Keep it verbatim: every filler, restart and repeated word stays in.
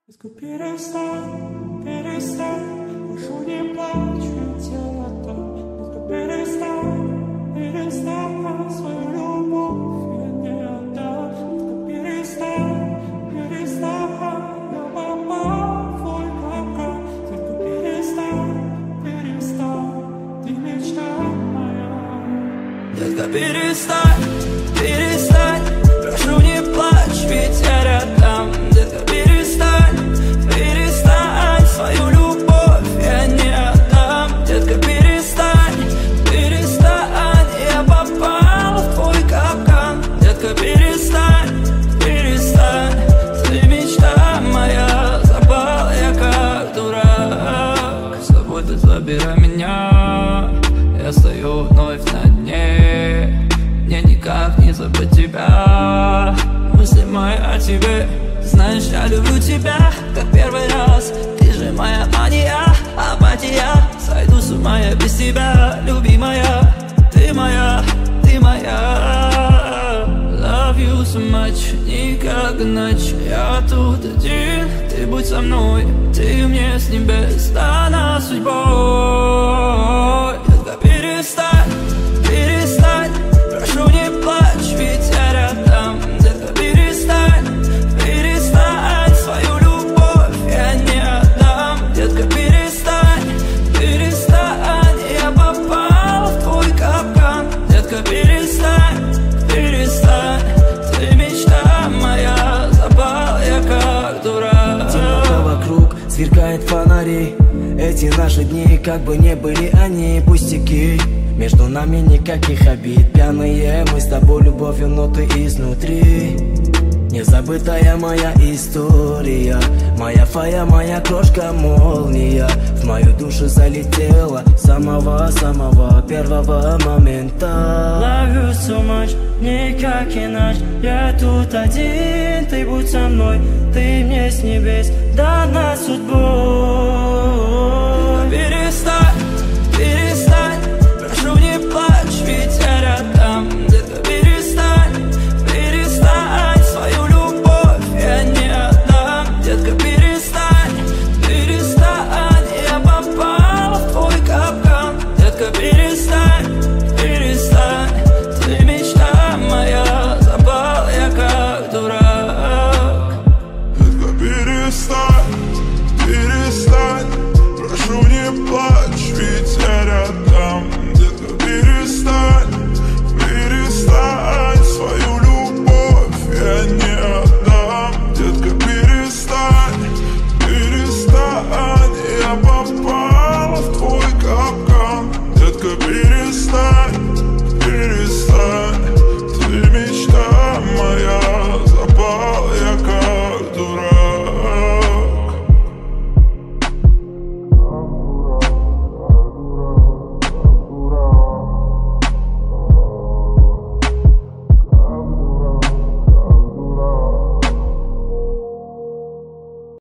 Перестань, перестань, прошу не плачь, ведь я отдам. Перестань, перестань, свою любовь я не отдам. Перестань, перестань, я попал в твой капкан. Только перестань, перестань, ты мечта моя. Детка, перестань, перестань, прошу не плачь, ведь я рядом. Детка, перестань, перестань, свою любовь я не отдам. Детка, перестань, перестань, я попал в твой капкан. Детка, перестань, перестань, ты мечта моя. Запал я как дурак, с тобой ты забирай меня. Я стою вновь на дне, мне никак не забыть тебя. Мысли мои о тебе, знаешь, я люблю тебя, как первый раз. Ты же моя мания, апатия. Сойду с ума я без тебя, любимая. Ты моя, ты моя. Love you so much, никак иначе. Я тут один, ты будь со мной. Ты мне с небес дана судьбой. Детка, перестань, перестань, прошу не плачь, ведь я рядом. Детка, перестань, перестань, свою любовь я не отдам. Детка, перестань, перестань, я попал в твой капкан. Детка, перестань, перестань, ты мечта моя. Запал я как дурак. Темнота вокруг, сверкает фонари. Эти наши дни, как бы не были они пустяки. Между нами никаких обид. Пьяные мы с тобой любовью, но ты изнутри. Незабытая моя история, моя фая, моя крошка молния. В мою душу залетела самого-самого первого момента. Love you so much, никак иначе. Я тут один, ты будь со мной. Ты мне с небес дана судьбой. Перестань, перестань, прошу не плачь, ведь я рядом. Детка, перестань, перестань, свою любовь я не отдам. Детка, перестань, перестань, я попал в твой капкан. Детка, перестань, перестань, ты мечта моя. Запал я как дурак. Детка, перестань.